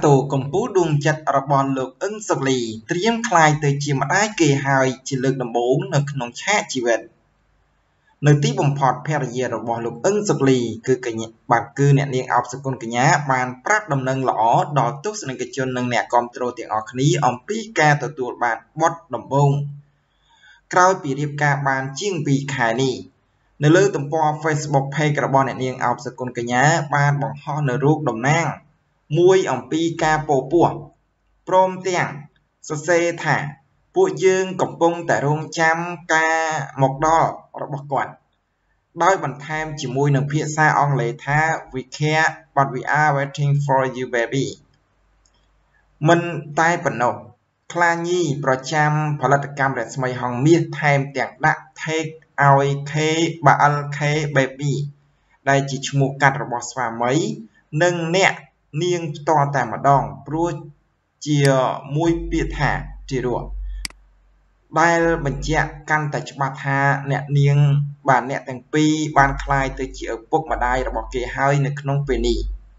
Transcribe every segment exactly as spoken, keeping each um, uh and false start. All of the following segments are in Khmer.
តូកម្ពុជាដួងចិត្តរបស់លោកអ៊ឹងសុកលីត្រៀមក្លាយទៅជាម្ដាយគេហើយជាលើកដំបូងនៅក្នុងឆាកជីវិតនៅទីបំផុតភរិយារបស់លោកអ៊ឹងសុកលីគឺកញ្ញាបាទគឺអ្នកនាងអោបសុគន្ធកញ្ញាបានប្រាប់ដំណឹងល្អដល់ទស្សនិកជននិងអ្នកគាំទ្រទាំងអស់គ្នាអំពីការទទួលបានបទដំបូងក្រោយពីរៀបការបានជាងពីរខែនេះនៅលើទំព័រ Facebook Page របស់អ្នកនាងអោបសុគន្ធកញ្ញាបានបង្ហោះនៅរូបតំណាងមួយអំពីការពោពោះព្រមទាំងសរសេរថាពួកយើងកំពុងតែរងចាំការមកដល់របស់គាត់ដោយបន្ថែមជាមួយនឹងភាសាអង់គ្លេសថា we care but we are waiting for you baby មិនតែប៉ុណ្ណោះខ្លាញីប្រចាំផលិតកម្មរស្មីហងមាសថែមទាំងដាក់ take ឲ្យ K បាល់ K baby ដែលជាឈ្មោះកាត់របស់ស្វាមីនិងអ្នកនាងផ្ទាល់តែម្ដងព្រោះជាមួយពាក្យថាទីរស់ដែលបញ្ជាក់កាន់តែច្បាស់ថាអ្នកនាងបានអ្នកទាំងពីរបានคล้ายទៅជាឪពុកម្ដាយរបស់គេហើយនៅក្នុងពេលនេះ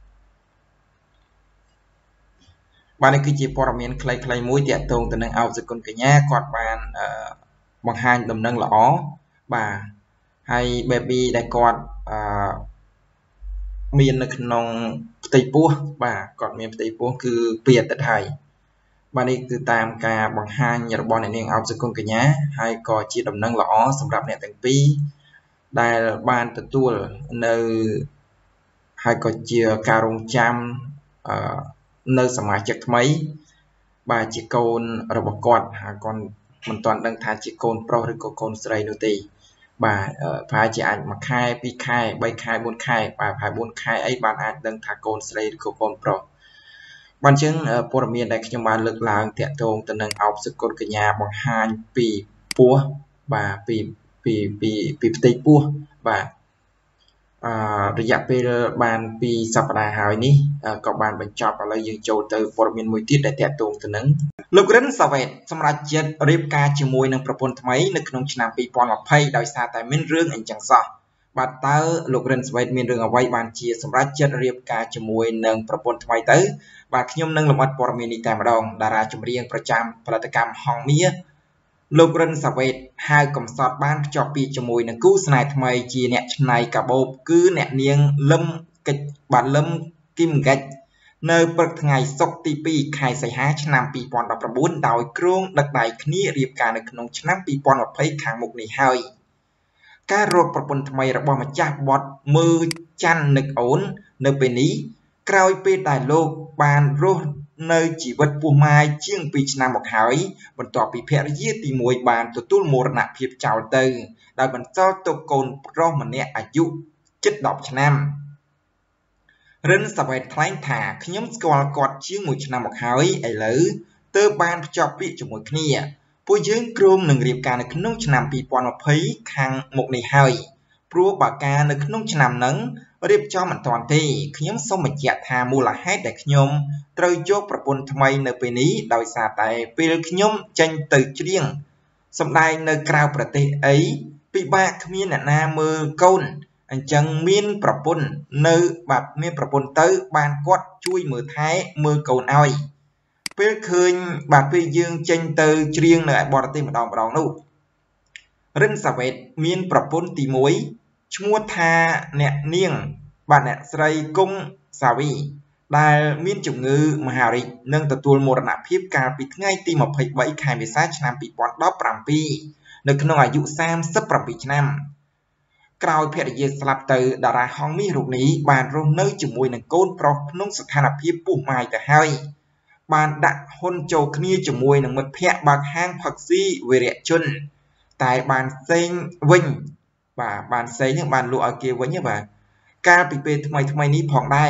បាទនេះគឺជាព័ត៌មានខ្លីៗមួយទាក់ទងទៅនឹងអោបសុគន្ធកញ្ញាគាត់បានបង្ហាញដំណឹងល្អបាទហើយ baby ដែលគាត់អឺមាននៅក្នុងផ្ទៃពោះបាទគាត់មានផ្ទៃពោះគឺពីរអាទិត្យហើយបាទនេះគឺតាមការបង្ហាញរបស់អ្នកនាងអោបសុគន្ធកញ្ញាហើយក៏ជាដំណឹងល្អសម្រាប់អ្នកទាំងពីរដែលបានទទួលនៅហើយក៏ជាការរងចាំអឺនៅសមាជិកថ្មីបាទជាកូនរបស់គាត់ហើយគាត់មិនទាន់ដឹងថាជាកូនប្រុសឬក៏កូនស្រីនោះទេបាទប្រហែលជាអាចមួយខែពីរខែបីខែបួនខែបាទប្រហែលបួនខែអីបានអាចដឹងថាកូនស្រីឬក៏កូនប្រុសបានអញ្ចឹងព័ត៌មានដែលខ្ញុំបានលើកឡើងតាក់ទងទៅនឹងអោបសុគន្ធកញ្ញាបង្ហាញពីពោះបាទពីពីពីពីផ្ទៃពោះបាទអឺរយៈពេលបានពីរសប្តាហ៍ហើយនេះក៏បានបញ្ចប់ឥឡូវយើងចូលទៅព័ត៌មានមួយទៀតដែលតាក់ទងទៅនឹងលោករិនសាវ៉េតសម្រាប់ចិត្តរៀបការជាមួយនឹងប្រពន្ធថ្មីនៅក្នុងឆ្នាំពីរពាន់ម្ភៃដោយសារតែមានរឿងអញ្ចឹងសោះបាទតើលោករិនសាវ៉េតមានរឿងអ្វីបានជាសម្រាប់ចិត្តរៀបការជាមួយនឹងប្រពន្ធថ្មីទៅបាទខ្ញុំនឹងលម្អិតព័ត៌មាននេះតែម្ដងតារាចម្រៀងប្រចាំផលិតកម្មហងមាសលោករិនសាវ៉េតហៅកំសត់បានភ្ជាប់ពាក្យជាមួយនឹងគូស្នេហ៍ថ្មីជាអ្នកច្នៃកាបូបគឺអ្នកនាងលឹមកិច្ចបាទលឹមគីមកិច្ចនៅព្រឹកថ្ងៃសុក្រទីពីរខែសីហាឆ្នាំពីរពាន់ដប់ប្រាំបួនដោយគ្រងដឹកដៃគ្នារៀបការនៅក្នុងឆ្នាំពីរពាន់ម្ភៃខាងមុខនេះហើយការរកប្រពន្ធថ្មីរបស់ម្ចាស់បទមើលច័ន្ទនឹកអូននៅពេលនេះក្រោយពេលដែលលោកបានរស់នៅជីវិតពោះម៉ាយជាងពីរឆ្នាំមកហើយបន្ទាប់ពីភរិយាទីមួយបានទទួលមរណភាពចោលទៅដោយបន្សល់ទុកកូនប្រុសម្នាក់អាយុជិតដប់ឆ្នាំរិនសាវ៉េតថ្លែងថាខ្ញុំស្គាល់គាត់ជាងមួយឆ្នាំមកហើយឥឡូវទើបបានភ្ជាប់ពាក្យជាមួយគ្នាពួកយើងគ្រោងនឹងរៀបការនៅក្នុងឆ្នាំពីរពាន់ម្ភៃខាងមុខនេះហើយព្រោះបើការនៅក្នុងឆ្នាំហ្នឹងរៀបចំមិនទាន់ទេខ្ញុំសូមបញ្ជាក់ថាមូលហេតុដែលខ្ញុំត្រូវយកប្រពន្ធថ្មីនៅពេលនេះដោយសារតែពេលខ្ញុំចេញទៅច្រៀងសម្ដែងនៅក្រៅប្រទេសអីពិបាកគ្មានអ្នកណាមើលកូនអញ្ចឹងមានប្រពន្ធនៅបាទមានប្រពន្ធទៅបានគាត់ជួយមើលថែមើលកូនឲ្យពេលឃើញបាទពេលយើងចេញទៅច្រៀងនៅឯបរទេសម្ដងម្ដងនោះរិនសាវ៉េតមានប្រពន្ធទីមួយឈ្មោះថាអ្នកនាងបាទអ្នកស្រីគង់សាវីដែលមានជំងឺមហារីកនិងទទួលមរណភាពកាលពីថ្ងៃទីម្ភៃបីខែមេសាឆ្នាំពីរពាន់ដប់ប្រាំពីរនៅក្នុងអាយុសាមសិបប្រាំពីរឆ្នាំក្រោយភរិយាស្លាប់ទៅតារាហងមាសរូបនេះបានរស់នៅជាមួយនឹងកូនប្រុសក្នុងស្ថានភាពពោះម៉ាយទៅហើយបានដាក់ហ៊ុនចូលគ្នាជាមួយនឹងមិត្តភ័ក្តិបើកហាងផឹកស៊ីវីរៈជនតែបានសេងវិញបាទបានសេងហ្នឹងបានលក់ឲ្យគេវិញបាទកាលពីពេលថ្មីថ្មីនេះផងដែរ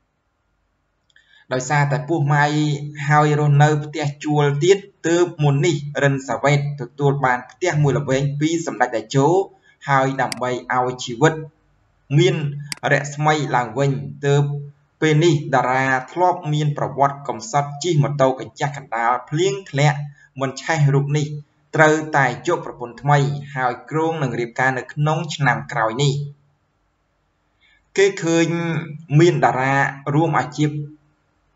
ដោយសារតែពោះម៉ាយហើយរស់នៅផ្ទះជួលទៀតទើបមុននេះរិនសាវ៉េតទទួលបានផ្ទះមួយល្វែងពីសម្ដេចតេជោហើយដើម្បីឲ្យជីវិតមានរស្មីឡើងវិញទើបពេលនេះតារាធ្លាប់មានប្រវត្តិកំសត់ជិះម៉ូតូកញ្ចាស់កណ្ដាលភ្លៀងធ្លាក់មិនឆេះរូបនេះត្រូវតែយកប្រពន្ធថ្មីហើយគ្រោងនឹងរៀបការនៅក្នុងឆ្នាំក្រោយនេះគេឃើញមានតារារួមអាជីព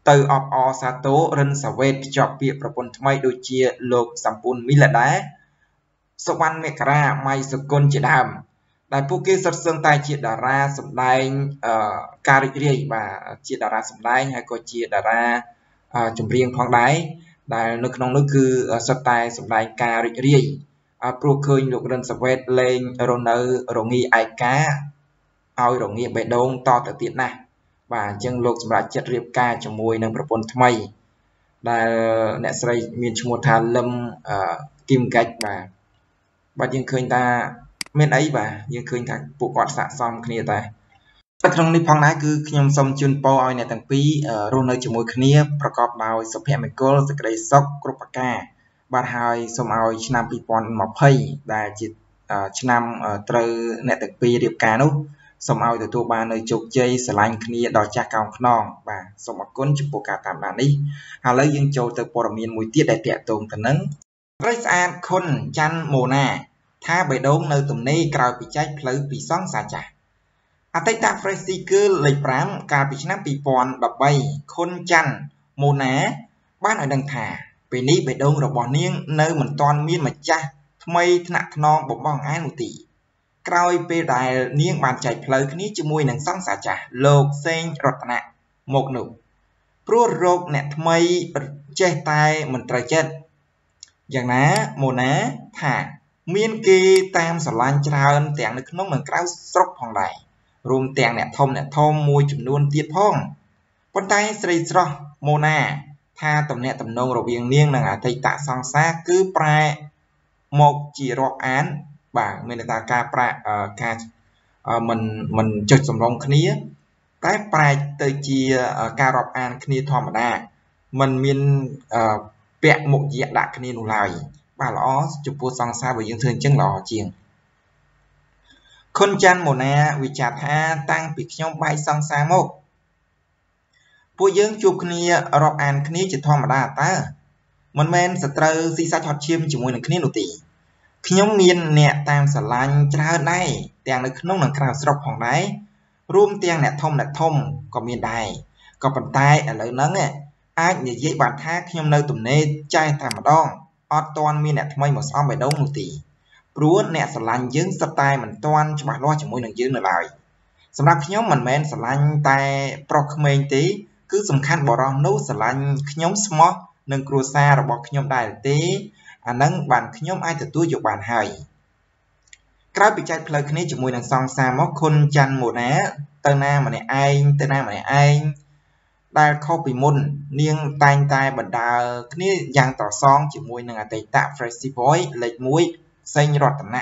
từ ọp ọ sa tố rân sa vết cho bịaប្រពន្ធថ្មីដូចជាលោកសម្ពុនមីឡាដែរសុវណ្ណមេក្រាម៉ៃសុគន្ធជាដើមដែលពួកគេសុទ្ធសឹងតែជាតារាសម្ដែងការរីករាយបាទជាតារាសម្ដែងហើយក៏ជាតារាចម្រៀងផងដែរដែលនៅក្នុងនោះគឺសុទ្ធតែសម្ដែងការរីករាយព្រោះឃើញលោករិនសាវ៉េតលេងរនៅរងាឯកាឲ្យរងាបេះដូងតទៅទៀតណាស់បាទអញ្ចឹងលោកសម្រាប់ចិត្តរៀបការជាមួយនឹងប្រពន្ធថ្មីដែលអ្នកស្រីមានឈ្មោះថាលឹមគឹមកាច់បាទបាទយើងឃើញថាមានអីបាទយើងឃើញថាពួកគាត់ស័ក្តិសមគ្នាតែក្នុងនេះផងដែរគឺខ្ញុំសូមជូនពរឲ្យអ្នកទាំងពីររស់នៅជាមួយគ្នាប្រកបដោយសុភមង្គលសេចក្តីសុខគ្រប់ប្រការបាទហើយសូមឲ្យឆ្នាំពីរពាន់ម្ភៃដែលជាឆ្នាំត្រូវអ្នកទាំងពីររៀបការនោះសូមឲ្យទទួលបាននូវជោគជ័យស្រឡាញ់គ្នាដល់ចាស់កោងខ្នងបាទសូមអរគុណចំពោះការតាមដាននេះឥឡូវយើងចូលទៅព័ត៌មានមួយទៀតដែលតាក់ទងទៅនឹងស្រីស្អាតខុនច័ន្ទម៉ូណាថាបេះដូងនៅទំនេរក្រោយពីចែកផ្លូវពីសង្សារចាស់អតីត Fresh Girl លេខប្រាំកាលពីឆ្នាំពីរពាន់ដប់បីខុនច័ន្ទម៉ូណាបានឲ្យដឹងថាពេលនេះបេះដូងរបស់នាងនៅមិនទាន់មានម្ចាស់ថ្មីថ្នាក់ថ្នមបំបងអែននោះទេក្រោយពេលដែលនាងបានចែកផ្លូវគ្នាជាមួយនឹងសង្សារចាស់លោកសេងរតនៈមកនោះព្រោះរោគអ្នកថ្មីចេះតែមិនត្រូវចិត្តយ៉ាងណាម៉ូណាថាមានគេតាមស្រឡាញ់ច្រើនទាំងនៅក្នុងនិងក្រៅស្រុកផងដែររួមទាំងអ្នកធំអ្នកធំមួយចំនួនទៀតផងប៉ុន្តែស្រីស្រស់ម៉ូណាថាតំណែងតំណងរវាងនាងនិងអតីតសង្សារគឺប្រែមកជារាប់អានបាទមានន័យថាការប្រែការមិនមិនចុចសម្រងគ្នាតែប្រែទៅជាការរាប់អានគ្នាធម្មតាมันមានពាក់មុខយៈដាក់គ្នានោះឡើយបាទល្អចំពោះសង្សារបើយើងធ្វើអញ្ចឹងល្អជាងខុនច័ន្ទម៉ូណាវិចារថាតាំងពីខ្ញុំបែកសង្សារមកពួកយើងជួបគ្នារាប់អានគ្នាជាធម្មតាតើមិនមែនសត្រូវស៊ីសាច់ហត់ឈាមជាមួយនឹងគ្នានោះទេខ្ញុំមានអ្នកតាមស្រឡាញ់ច្រើនដែរទាំងនៅក្នុងនិងក្រៅស្រុកផងដែររួមទាំងអ្នកធំអ្នកធំក៏មានដែរក៏ប៉ុន្តែឥឡូវហ្នឹងអាចនិយាយបានថាខ្ញុំនៅទំនេរចែកតែម្ដងអត់ទាន់មានអ្នកថ្មីមកស្អំបេះដូងនោះទេព្រោះអ្នកស្រឡាញ់យើងសុទ្ធតែមិនទាន់ច្បាស់លាស់ជាមួយនឹងយើងនៅឡើយសម្រាប់ខ្ញុំមិនមែនស្រឡាញ់តែប្រុសក្មេងទេគឺសំខាន់បរិសុទ្ធនោះស្រឡាញ់ខ្ញុំស្មោះនឹងគ្រួសាររបស់ខ្ញុំដែរទេអានឹងបានខ្ញុំអាចទទួលយកបានហើយក្រោយពីចែកផ្លូវគ្នាជាមួយនឹងសង្សារមកខុនច័ន្ទម៉ូណាទៅណាម្នាក់ឯងទៅណាម្នាក់ឯងដែលខុសពីមុននាងតែងតែបណ្ដើរគ្នាយ៉ាងត្រសងជាមួយនឹងអតីត Fresh Boy លេខមួយសេងរតនៈ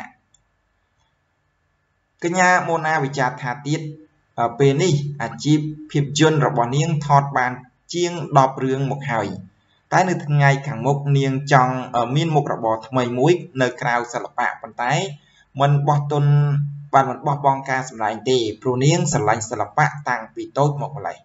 កញ្ញាម៉ូណាវិចារថាទៀតពេលនេះអាជីពភាពយន្តរបស់នាងថតបានជាងដប់រឿងមកហើយតែនៅថ្ងៃខាងមុខនាងចង់មានមុខរបរថ្មីមួយនៅក្រៅសិល្បៈប៉ុន្តែមិនបោះទុនបានមិនបោះបង់ការសម្ដែងទេព្រោះនាងស្រឡាញ់សិល្បៈតាំងពីតូចមកម្ល៉េះ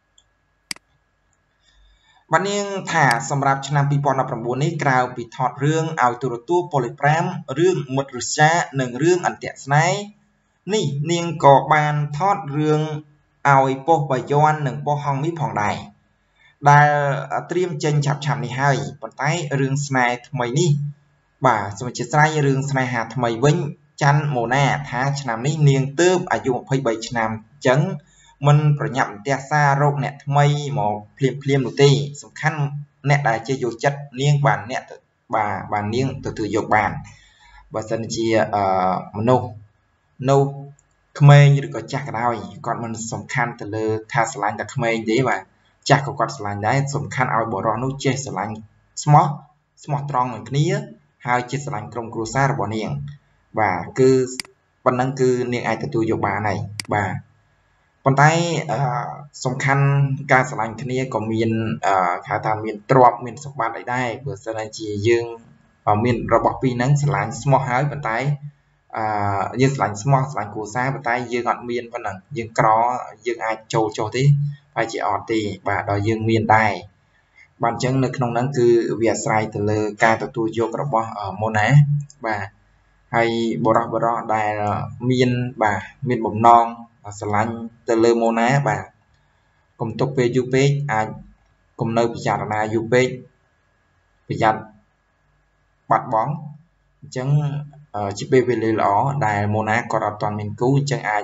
បាទនាងថាសម្រាប់ឆ្នាំពីរពាន់ដប់ប្រាំបួននេះក្រៅពីថតរឿងឲ្យទូរទស្សន៍ប៉ូលីប្រាមរឿងមិត្តរស្យានិងរឿងអន្ទាក់ស្នេហ៍នេះនាងក៏បានថតរឿងឲ្យប៉ុស្តិ៍បាយ័ននិងប៉ុស្តិ៍ហងមីផងដែរដែលត្រៀមចេញឆាប់ឆាប់នេះហើយប៉ុន្តែរឿងស្នេហ៍ថ្មីនេះបាទសូមអធិស្ឋានរឿងស្នេហាថ្មីវិញច័ន្ទម៉ូណាថាឆ្នាំនេះនាងទើបអាយុម្ភៃបីឆ្នាំអញ្ចឹងមិនប្រញាប់អន្ទះសាររោគអ្នកថ្មីមកភ្លាមភ្លាមនោះទេសំខាន់អ្នកដែលជាយកចិត្តនាងបានអ្នកបាទបាននាងទទួលយកបានបើសិនជាមនុស្សនៅក្មេងឬក៏ចាស់ក៏ដោយគាត់មិនសំខាន់ទៅលើថាស្រឡាញ់តែក្មេងទេបាទចាស់ក៏គាត់ស្រឡាញ់ដែរសំខាន់ឲ្យបរិសុទ្ធនោះចេះស្រឡាញ់ស្មោះស្មោះត្រង់នឹងគ្នាហើយចេះស្រឡាញ់ក្រុមគ្រួសាររបស់នាងបាទគឺប៉ុណ្ណឹងគឺនាងអាចទទួលយកបានហើយបាទប៉ុន្តែសំខាន់ការស្រឡាញ់គ្នាក៏មានគេថាមានទ្រព្យមានសម្បត្តិអីដែរបើសិនជាយើងមានរបស់ពីរហ្នឹងស្រឡាញ់ស្មោះហើយប៉ុន្តែអឺយើងស្រឡាញ់ស្មោះស្រឡាញ់គ្រួសារប៉ុន្តែយើងអត់មានប៉ុណ្ណឹងយើងក្រយើងអាចចូលចុះទេហើយជាអត់ទេបាទដល់យើងមានដែរបាទអញ្ចឹងនៅក្នុងហ្នឹងគឺវាអាស្រ័យទៅលើការទទួលយករបស់ម៉ូណាបាទហើយបរិសុទ្ធបរិសុទ្ធដែលមានបាទមានបំណងស្រឡាញ់ទៅលើម៉ូណាបាទកុំទុកពេលយូរពេកអាចកុំនៅពិចារណាយូរពេកប្រយ័ត្នបាត់បង់អញ្ចឹងជាពេលវេលាល្អដែលម៉ូណាគាត់អត់ទាន់មានគូអញ្ចឹងអាច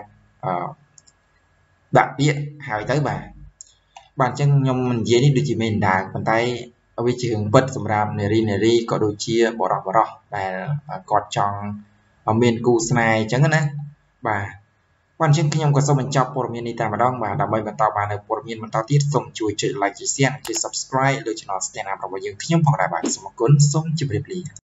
ដាក់ពាក្យហើយទៅបាទបាទអញ្ចឹងខ្ញុំមិននិយាយនេះដូចជាមេដាប៉ុន្តែវាជារឿងពិតសម្រាប់នារីនារីក៏ដូចជាបរិះបរិះដែលគាត់ចង់មានគូស្នេហ៍អញ្ចឹងណាបាទបាទអញ្ចឹងខ្ញុំក៏សូមបញ្ចប់ព័ត៌មាននេះតែម្ដងបាទដើម្បីបន្តបាននៅព័ត៌មានបន្តទៀតសូមជួយចុច like ជួយ share ជួយ subscribe លើ channel Stand Up របស់យើងខ្ញុំផងដែរបាទសូមអរគុណសូមជម្រាបលា